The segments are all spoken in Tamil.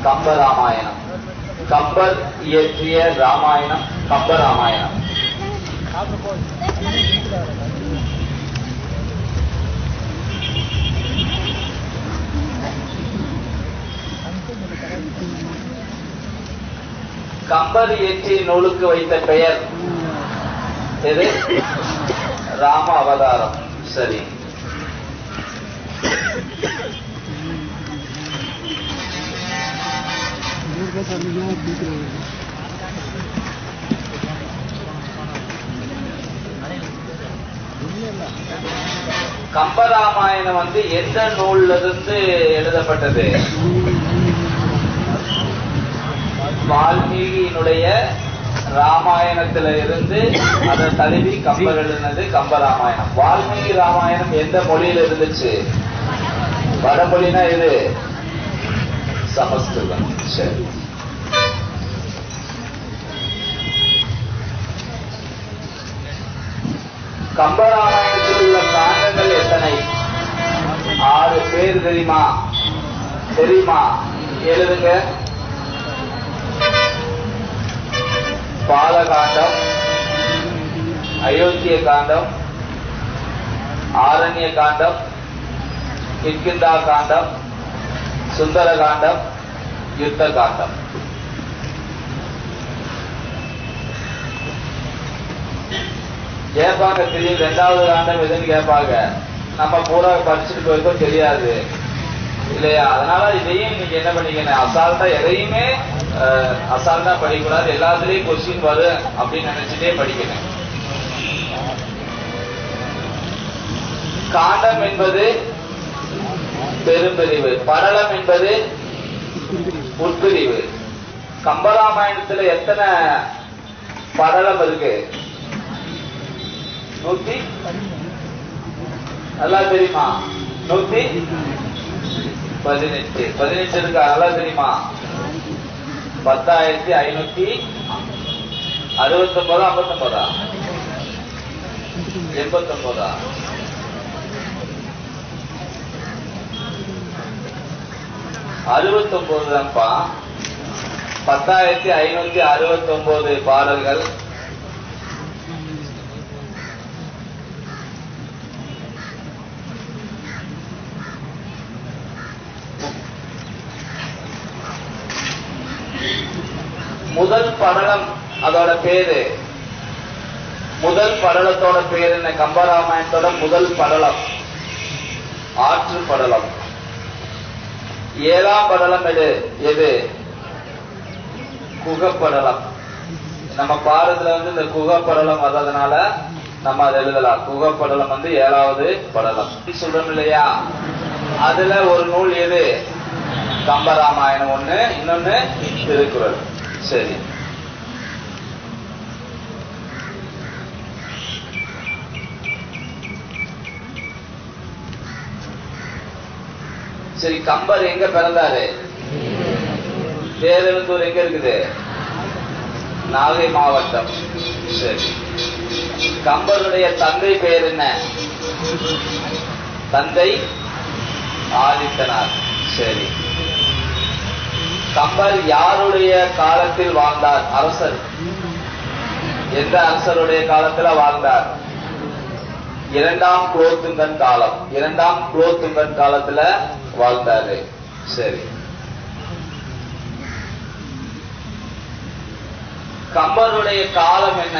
கம்பராமாயணம். கம்பர் இயற்றிய ராமாயணம் கம்பராமாயணம். கம்பர் இயற்றிய நூலுக்கு வைத்த பெயர் எது? ராம அவதாரம். சரி. கம்பராமாயணம் எந்த நூல்ல இருந்து எழுதப்பட்டது? வால்மீகியினுடைய ராமாயணத்தில இருந்து அதை தழுவி கம்பர் எழுதினது கம்பராமாயணம். வால்மீகி ராமாயணம் எந்த மொழியில இருந்துச்சு? வடமொழினா இது சமஸ்கிருதம். சரி. கம்பராமாயணத்தில் உள்ள காண்டங்கள் எத்தனை? 6 பேர் தெரியுமா? எழுதுங்க. பாலகாண்டம், அயோத்திய காண்டம், ஆரண்ய காண்டம், கிஷ்கிந்தா காண்டம், சுந்தர காண்டம், யுத்த காண்டம். கேட்பாங்க. தெரியும் 2வது காண்டம் எதுன்னு கேட்பாங்க. நம்ம பூரா படிச்சுட்டு போயிருக்கோம், தெரியாது இல்லையா? அதனால இதையும் இன்னைக்கு என்ன பண்ணிக்கணும், அசால்ட்டா எதையுமே அசால்ட்டா படிக்கூடாது. எல்லாத்துலயும் கொஸ்டின் வரும் அப்படின்னு நினைச்சுட்டே படிக்கணும். காண்டம் என்பது பெரும்பிரிவு, படலம் என்பது உட்பிரிவு. கம்பராமாயணத்துல எத்தனை படலம் இருக்கு? 100. நல்லா தெரியுமா? 118. 18 இருக்கா? நல்லா தெரியுமா? 10,569. 59 89 69 தான்ப்பா. 10,569 பாடல்கள். முதல் படலம் அதோட பேரு, முதல் படலத்தோட பேர் என்ன? கம்பராமாயணத்தோட முதல் படலம் ஆற்று படலம். 7ஆம் படலம் எது? குகப்படலம். நம்ம பாரதத்துல இந்த குகப்படலம் வர்றதுனால நம்ம அதை எழுதலாம். குகப்படலம் 7வது படலம் சொல்றோம் இல்லையா? அதுல ஒரு நூல் எது? கம்பராமாயணம் ஒண்ணு, இன்னொன்னு திருக்குறள். சரி. சரி, கம்பர் எங்க பிறந்தாரு? தேரெழுந்தூர் எங்க இருக்குது? நாகை மாவட்டம். சரி. கம்பருடைய தந்தை பெயர் என்ன? தந்தை ஆதித்தனார். சரி. கம்பர் யாருடைய காலத்தில் வாழ்ந்தார்? அரசர். எந்த அரசருடைய காலத்துல வாழ்ந்தார்? 2ஆம் குலோத்துங்கன் காலம். 2ஆம் குலோத்துங்கன் காலத்துல வாழ்ந்தாரு. சரி. கம்பருடைய காலம் என்ன?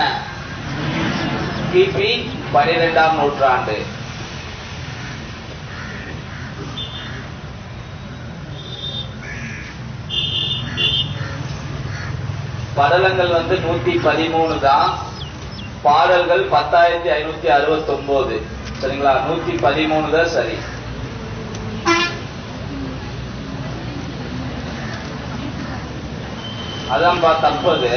கிபி 12ஆம் நூற்றாண்டு. படலங்கள் 113 தான். பாடல்கள் 10,569. சரிங்களா? 113 தான் சரி. அதான் தப்பது.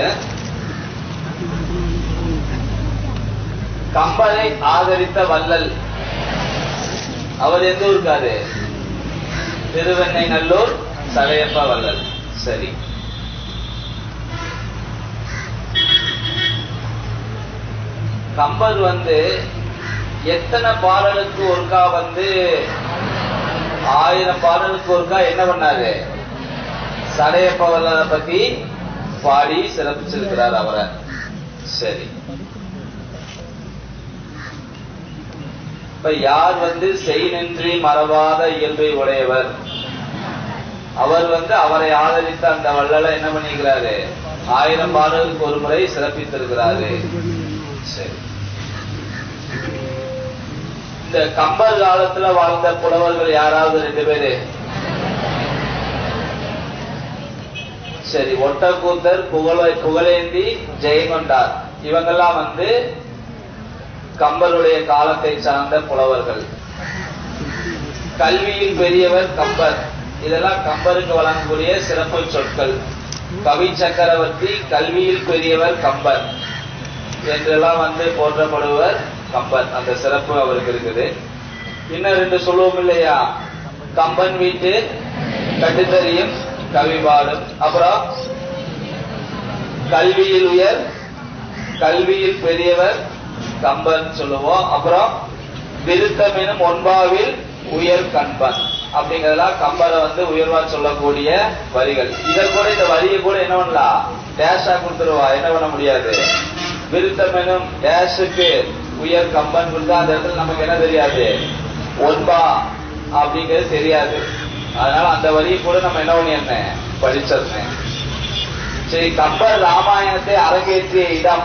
கம்பரை ஆதரித்த வள்ளல் அவர் எந்த ஊருக்காரு? திருவெண்ணை நல்லூர் சடையப்ப வள்ளல். சரி. கம்பர் எத்தனை பாடலுக்கு ஒருக்கா 1000 பாடலுக்கு ஒருக்கா என்ன பண்ணாரு? சடையப்ப வல்லரை பத்தி பாடி சிறப்பிச்சிருக்கிறார் அவரை. சரி, இப்ப யார் செய் நின்றி மறவாத இயல்பை உடையவர்? அவர் அவரை ஆதரித்த அந்த வள்ளலை என்ன பண்ணிக்கிறாரு? 1000 பாடலுக்கு ஒரு முறை சிறப்பித்திருக்கிறாரு. சரி, இந்த கம்பர் காலத்துல வாழ்ந்த புலவர்கள் யாராவது 2 பேரு? சரி, ஒட்டக்கூத்தர், புகழேந்தி, ஜெயங்கொண்டார், இவங்கெல்லாம் கம்பருடைய காலத்தை சார்ந்த புலவர்கள். கல்வியில் பெரியவர் கம்பர், இதெல்லாம் கம்பருக்கு வழங்கக்கூடிய சிறப்பு சொற்கள். கவி சக்கரவர்த்தி, கல்வியில் பெரியவர் கம்பர் என்றெல்லாம் போற்றப்படுவர் கம்பர். அந்த சிறப்பு அவருக்கு இருக்குது. இன்னும் 2 சொல்லுவோம் இல்லையா? கம்பன் வீட்டு கட்டுத்தறியும் கவி பாடும். அப்புறம் கல்வியில் உயர், கல்வியில் பெரியவர் கம்பன் சொல்லுவோம். அப்புறம் விருத்தம் எனும் ஒன்பாவில் உயர் கண்பன் அப்படிங்கறதெல்லாம் கம்பரை உயர்வா சொல்லக்கூடிய வரிகள். இத கூட இந்த வரியை கூட என்ன பண்ணலாம்? டேஷா கொடுத்துருவா, என்ன பண்ண முடியாது. விருத்தம் எனும் டேஷுக்கு உயர் கம்பன் கொடுத்தா அந்த இடத்துல நமக்கு என்ன தெரியாது? ஒன்பா அப்படிங்கிறது தெரியாது. அதனால அந்த வரியை கூட நம்ம என்ன பண்ணிருந்தேன்? படிச்சிருந்தேன். சரி, கம்பர் ராமாயணத்தை அரங்கேற்றிய இடம்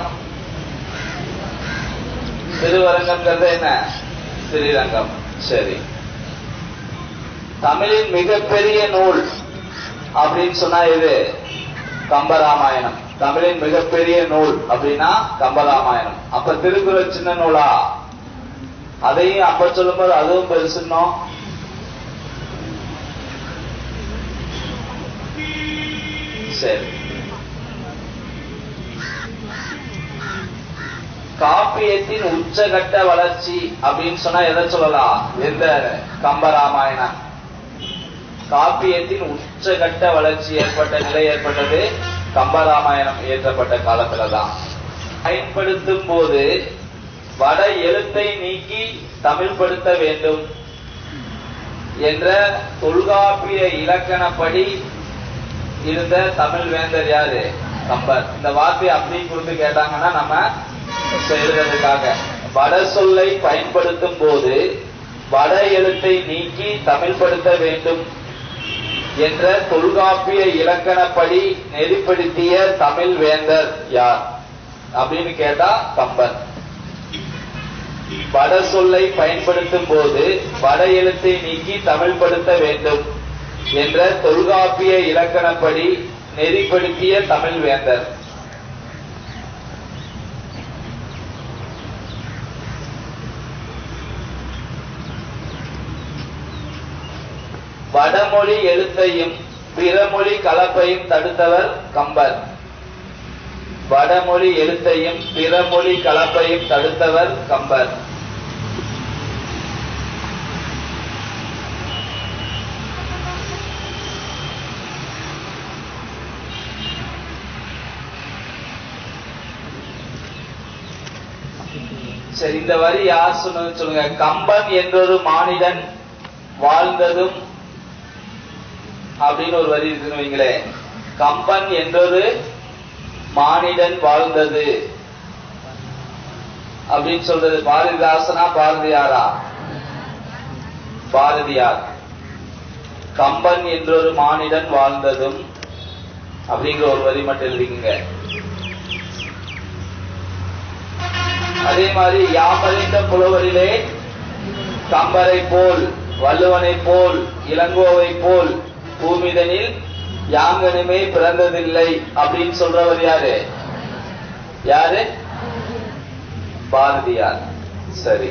திருவரங்கம் என்ன? ஸ்ரீரங்கம். சரி, தமிழின் மிகப்பெரிய நூல் அப்படின்னு சொன்னா இது கம்பராமாயணம். தமிழின் மிகப்பெரிய நூல் அப்படின்னா கம்பராமாயணம். அப்ப திருக்குறள் சின்ன நூலா? அதையும் அப்ப சொல்லும்போது அதுவும் பெருசுன்னோம். சரி, காப்பியத்தின் உச்சகட்ட வளர்ச்சி அப்படின்னு சொன்னா எதை சொல்லலாம்? எந்த? கம்பராமாயணம். காப்பியத்தின் உச்சகட்ட வளர்ச்சி ஏற்பட்ட நிலை ஏற்பட்டது கம்பராமாயணம் இயற்றப்பட்ட காலத்துலதான். பயன்படுத்தும் போது வட எழுத்தை நீக்கி தமிழ்படுத்த வேண்டும் என்ற தொல்காப்பிய இலக்கணப்படி இருந்த தமிழ் வேந்தர் யாரு? கம்பர். இந்த வார்த்தையை அப்படி கொடுத்து கேட்டாங்கன்னா நம்ம எழுதுறதுக்காக வட சொல்லை பயன்படுத்தும் போது வட எழுத்தை நீக்கி தமிழ்படுத்த வேண்டும் என்ற தொல்காப்பிய இலக்கணப்படி நெறிப்படுத்திய தமிழ் வேந்தர் யார் அப்படின்னு கேட்டா கம்பர். வட சொல்லை பயன்படுத்தும் போது வட எழுத்தை நீக்கி தமிழ்படுத்த வேண்டும் என்ற தொல்காப்பிய இலக்கணப்படி நெறிப்படுத்திய தமிழ் வேந்தர். வடமொழி எழுத்தையும் பிறமொழி கலப்பையும் தடுத்தவர் கம்பர். வடமொழி எழுத்தையும் பிறமொழி கலப்பையும் தடுத்தவர் கம்பர். சரி, இந்த வரி யார் சொன்னது சொல்லுங்க. கம்பன் என்றொரு மானிடன் வாழ்ந்ததும் அப்படின்னு ஒரு வரி இருக்குன்னு வைங்களே. கம்பன் என்றொரு மானிடன் வாழ்ந்தது அப்படின்னு சொல்றது பாரதிதாசனா பாரதியாரா? பாரதியார். கம்பன் என்றொரு மானிடன் வாழ்ந்ததும் அப்படிங்கிற ஒரு வரி மட்டும் எழுதிக்குங்க. அதே மாதிரி யாமறிந்த புலவரிலே கம்பரை போல் வள்ளுவனை போல் இளங்கோவை போல் பூமிதனில் யாங்கனுமே பிறந்ததில்லை அப்படின்னு சொல்றவர் யாரு? யாரு? பாரதியார். சரி,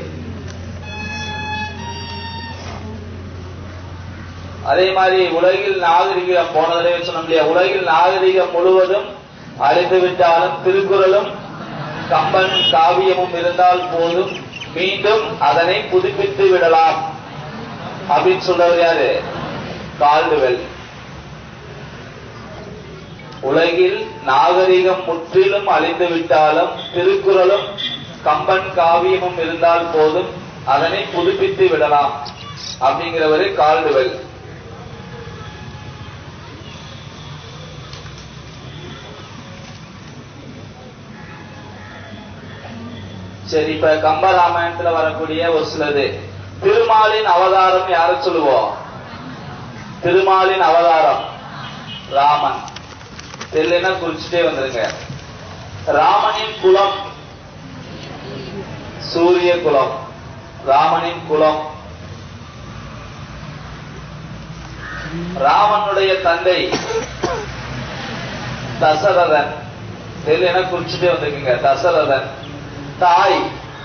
அதே மாதிரி உலகில் நாகரிகம் போன தடவை சொன்னோம் இல்லையா? உலகில் நாகரிகம் முழுவதும் அழிந்து விட்டாலும் திருக்குறளும் கம்பன் காவியமும் இருந்தால் போதும், மீண்டும் அதனை புதுப்பித்து விடலாம் அப்படின்னு சொல்றவர் யாரு? கால்டுவெல். உலகில் நாகரிகம் முற்றிலும் அழிந்து விட்டாலும் திருக்குறளும் கம்பன் காவியமும் இருந்தால் போதும், அதனை புதுப்பித்து விடலாம் அப்படிங்கிறவரு கால்டுவெல். சரி, இப்ப கம்பராமாயணத்துல வரக்கூடிய ஒரு சிலது. திருமாலின் அவதாரம் யார சொல்லுவோம்? திருமாலின் அவதாரம் ராமன். தெரியலன்னா குறிச்சுட்டே வந்துருங்க. ராமனின் குலம் சூரிய குலம். ராமனின் குலம். ராமனுடைய தந்தை தசரதன். தெரியலன்னா குறிச்சுட்டே வந்துருக்குங்க. தசரதன். தாய்,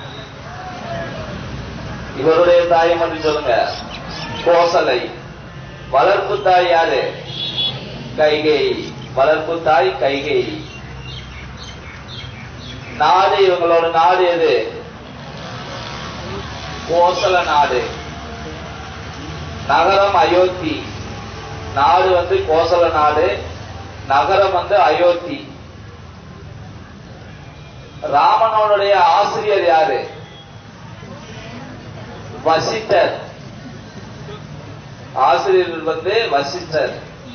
இவருடைய தாயை மட்டும் சொல்லுங்க, கோசலை. வளர்ப்பு தாய் யாரு? கைகேயி. வளர்ப்பு தாய் கைகேயி. நாடு, இவங்களோட நாடு எது? கோசல நாடு. நகரம் அயோத்தி. நாடு வந்து கோசல நாடு, நகரம் வந்து அயோத்தி. ராமனுடைய ஆசிரியர் யாரு? வசிட்டர். ஆசிரியர் வந்து வசிட்டர்.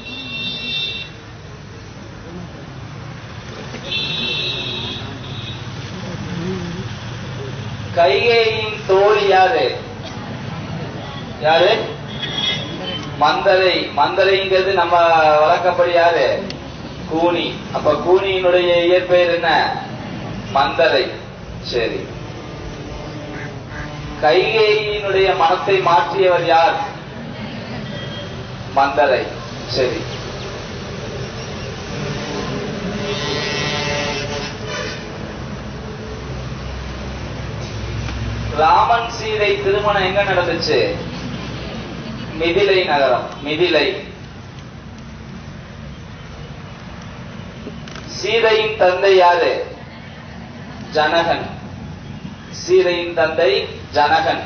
கைகேயின் தோழி யாரு? யாரு? மந்தரை. மந்தரைங்கிறது நம்ம வழக்கப்படி யாரு? கூனி. அப்ப கூனியினுடைய இயற்பெயர் என்ன? மந்தரை. சரி, கைகேயினுடைய மனத்தை மாற்றியவர் யார்? மந்தரை. சரி, ராமன் சீதை திருமணம் எங்க நடந்துச்சு? மிதிலை நகரம். மிதிலை. சீதையின் தந்தை யாரு? ஜனகன். சீதையின் தந்தை ஜனகன்.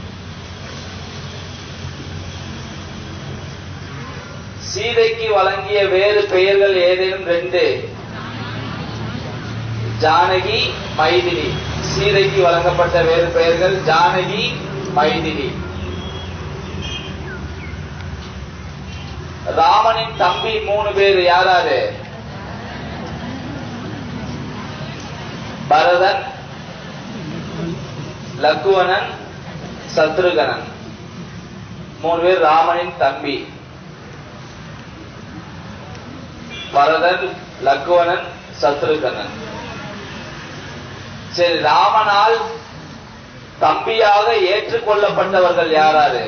சீதைக்கு வழங்கிய வேறு பெயர்கள் ஏதேனும் 2? ஜானகி, மைதிலி. சீதைக்கு வழங்கப்பட்ட வேறு பெயர்கள் ஜானகி, மைதிலி. ராமனின் தம்பி 3 பேர் யாராரு? பரதன், லக்குவனன், சத்ருகனன். 3 பேர் ராமனின் தம்பி. பரதன், லக்குவனன், சத்ருகனன். சரி, ராமனால் தம்பியாக ஏற்றுக்கொள்ளப்பட்டவர்கள் யாராரு?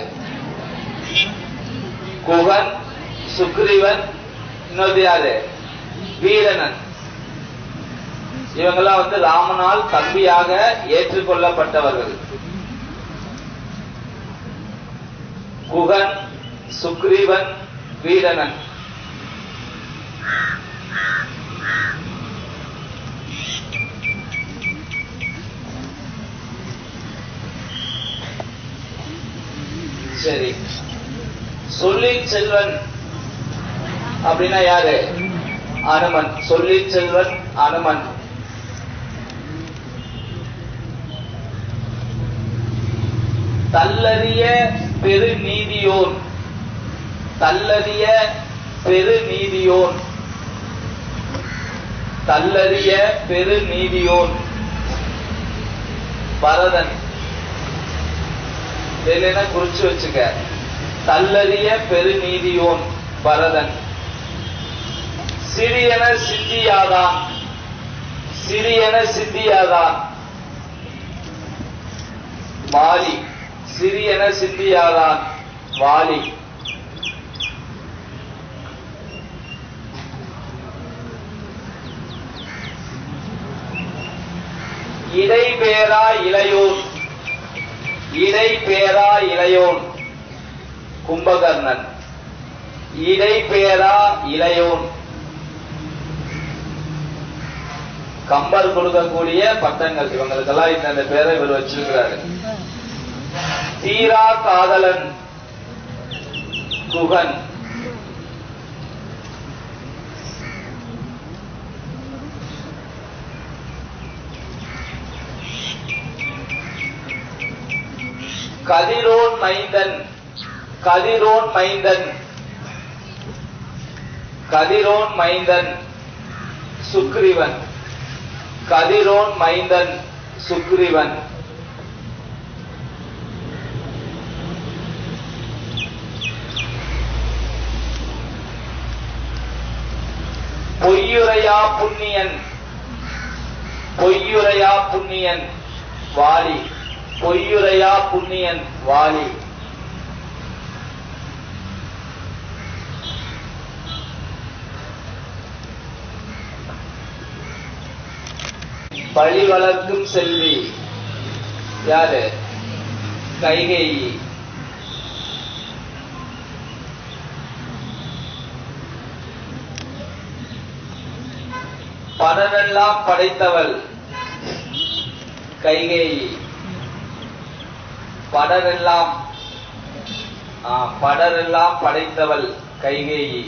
குகன், சுக்ரீவன், இன்னொரு யாரு? வீரனன். இவங்கெல்லாம் வந்து ராமனால் தம்பியாக ஏற்றுக்கொள்ளப்பட்டவர்கள். குகன், சுக்ரீவன், வீரனன். சரி, சொல்லி செல்வன் அப்படின்னா யாரு? அனுமன். சொல்லி செல்வன் அனுமன். தல்லறிய பெருநீதியோன். தல்லறிய பெருநீதியோன். தல்லறிய பெருநீதியோன் பரதன். இல்லைன்னா குறிச்சு வச்சுக்க. தல்லறிய பெருநீதியோன் பரதன். சிறியன சிந்தியாதான். சிறியன சிந்தியாதான் வாலி. சிறியன சிந்தியாதான் வாலி. இடைபேரா இளையோன். இடைபேரா இளையோன் கும்பகர்ணன். இடைபேரா இளையோன் கம்பர் கொடுக்கக்கூடிய பட்டங்கள். இவங்களுக்கெல்லாம் இந்த பேரை இவர் வச்சிருக்கிறாரு. தீரா காதலன் குகன். கதிரோன் மைந்தன். கதிரோன் மைந்தன். கதிரோன் மைந்தன் சுக்ரீவன். கதிரோன் மைந்தன் சுக்ரீவன். பொய்யுரையா புண்ணியன். பொய்யுரையா புண்ணியன் வாலி. பொய்யுரையா புண்ணியன் வாலி. பழி வளர்க்கும் செல்வி யாரு? கைகேயி. படரெல்லாம் படைத்தவள் கைகேயி. படரெல்லாம் படரெல்லாம் படைத்தவள் கைகேயி.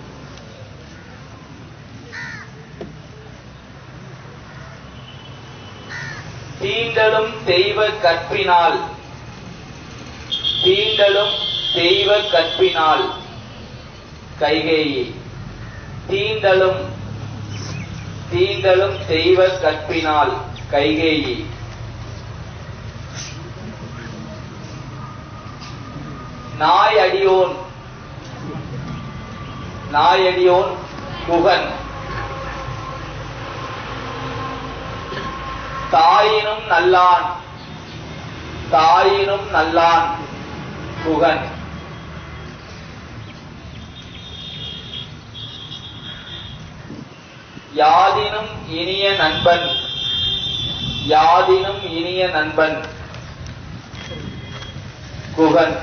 தீண்டலும் தெய்வ கற்பினால். தீண்டலும் தெய்வ கற்பினால் கைகேயி. தீண்டலும் தீண்டலும் தெய்வ கற்பினால் கைகேயி. நாயடியோன். நாயடியோன் குகன். தாயினும் நல்லான். தாயினும் நல்லான் குகன். யாதினும் இனிய நண்பன். யாதினும் இனிய நண்பன் குகன்.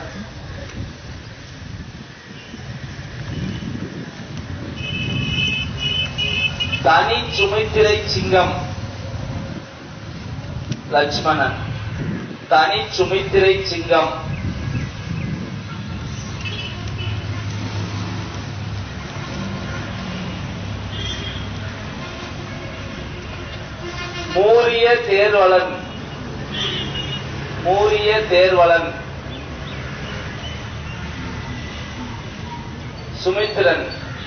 தனி சுமித்திரை சிங்கம் லட்சுமணன். தனி சுமித்திரை சிங்கம். மூரிய தேர்வலன். மூரிய தேர்வலன் சுமித்திரன்.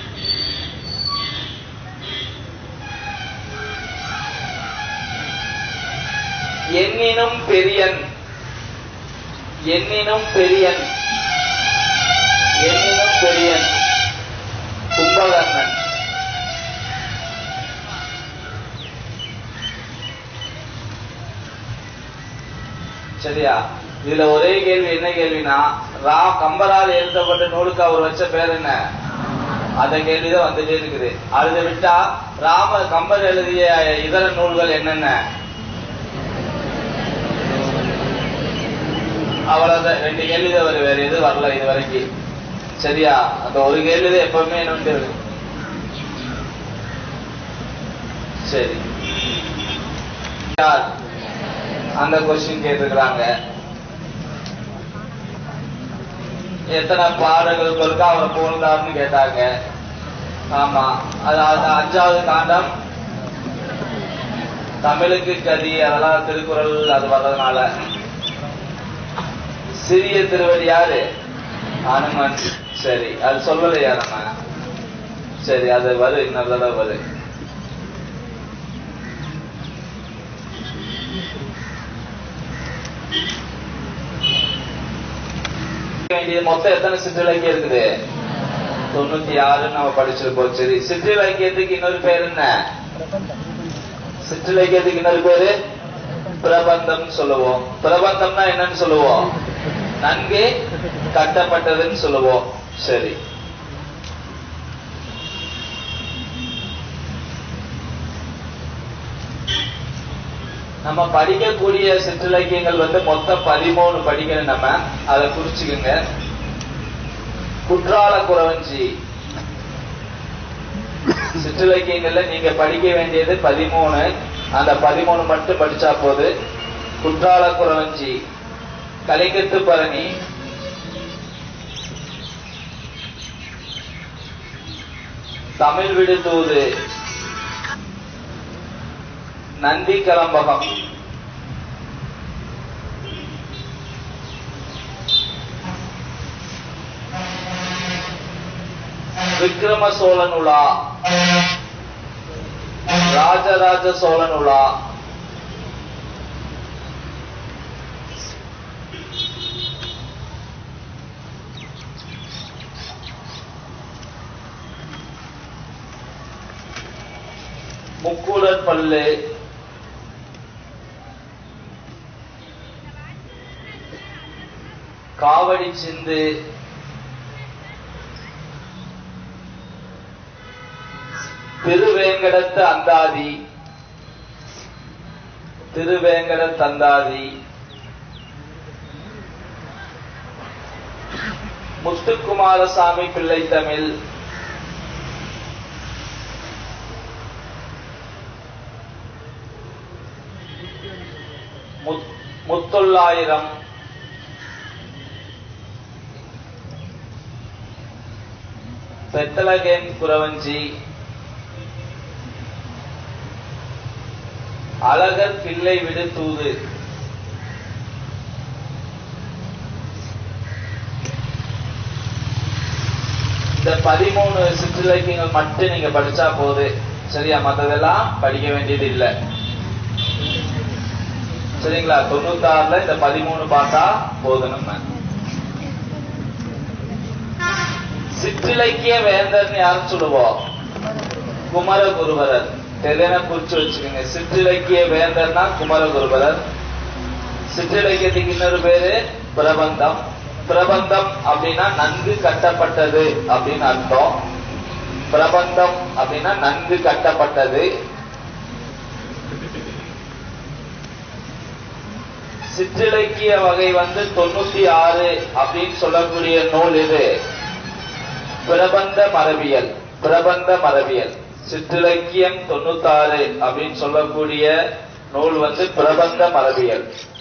எண்ணினும் பெரியன். எண்ணினும் பெரியன். எண்ணினும் பெரியன் கும்பகர்ணன். சரியா? இதுல ஒரே கேள்வி. என்ன கேள்வினா, கம்பரால் எழுதப்பட்ட நூலுக்கு அவர் வச்ச பேர் என்ன? அந்த கேள்விதான் வந்துட்டே இருக்குது. அதை விட்டா கம்பர் எழுதிய இதர நூல்கள் என்னென்ன? அவ்வளவுதான். 2 கேள்விதான் வரும், வேற எது வரல இது வரைக்கும். சரியா? அந்த ஒரு கேள்விதான் எப்பவுமே என்ன. சரி, அந்த கொஸ்டின் கேட்டிருக்கிறாங்க. எத்தனை பாடல்கள் இருக்கா அவரை புகழ்ந்தார்னு கேட்டாங்க. ஆமா, அது 5வது காண்டம் தமிழுக்கு கதி, அதெல்லாம் திருக்குறள் அது வர்றதுனால. சிறிய திருவடி யாரு? அனுமன். சரி, அது சொல்லலையா நம்ம? சரி, அது வரு, இன்னொரு தடவை வரு. மொத்தம் எத்தனை சிற்றிலக்கியம் இருக்குது? 96 நம்ம படிச்சிருப்போம். சரி, சிற்றிலக்கியத்துக்கு இன்னொரு பேர் என்ன? சிற்றிலக்கியத்துக்கு இன்னொரு பேரு பிரபந்தம் சொல்லுவோம். பிரபந்தம்னா என்னன்னு சொல்லுவோம்? நன்கு கட்டப்பட்டதுன்னு சொல்லுவோம். சரி, நம்ம படிக்கக்கூடிய சிற்றிலக்கியங்கள் மொத்தம் 13 படிக்கணும். நம்ம அதை குறிச்சுக்குங்க. குற்றால குறவஞ்சி சிற்றிலக்கியங்கள்ல நீங்க படிக்க வேண்டியது 13. அந்த 13 மட்டும் படிச்சா போது. குற்றால குறவஞ்சி, கலிங்கத்து பரணி, தமிழ் விடுதூது, நந்தி கலம்பகம், விக்ரம சோழன் உலா, ராஜராஜ சோழன் உலா, முக்கூடற்பல்லு, காவடி சிந்து, திருவேங்கடத்து அந்தாதி, திருவேங்கடத்தந்தாதி, முத்துக்குமாரசாமி பிள்ளை தமிழ், முத்தொள்ளாயிரம், பெத்தலகேன் குறவஞ்சி, அழகர் பிள்ளை விடு தூது, இந்த 13 சிற்றிலக்கியங்கள் மட்டும் நீங்க படிச்சா போது. சரியா? மற்றதெல்லாம் படிக்க வேண்டியது இல்லை. சரிங்களா? 96ல இந்த 13 பார்த்தா போதும். நம்ம சிற்றிலக்கிய வேந்தர்னு யாரும் சொல்லுவோம்? குமரகுருபரர். தெரியன குறிச்சு வச்சுக்கோங்க. சிற்றிலக்கிய வேந்தர்னா குமரகுருபரர். சிற்றிலக்கியத்துக்கு இன்னொரு பேரு பிரபந்தம். பிரபந்தம் அப்படின்னா நன்கு கட்டப்பட்டது அப்படின்னு அர்த்தம். பிரபந்தம் அப்படின்னா நன்கு கட்டப்பட்டது. சிற்றிலக்கிய வகை 96 அப்படின்னு சொல்லக்கூடிய நூல் இது பிரபந்த மரபியல். பிரபந்த மரபியல். சிற்றிலக்கியம் 96 அப்படின்னு சொல்லக்கூடிய நூல் பிரபந்த மரபியல்.